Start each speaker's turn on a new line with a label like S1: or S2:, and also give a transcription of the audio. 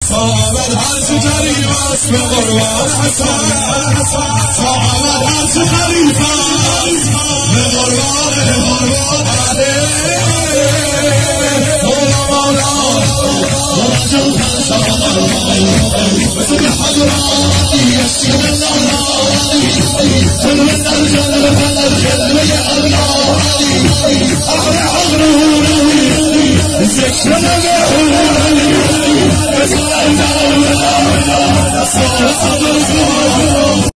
S1: آمد هر چه غریب است به قربان حسن آمد هر چه غریب است به قربان علی مولا مولا موجود مثل حضراتی يسير النهاري جلوة الجلوة الجلوة النهاري أحرى عمره ذكر نبيه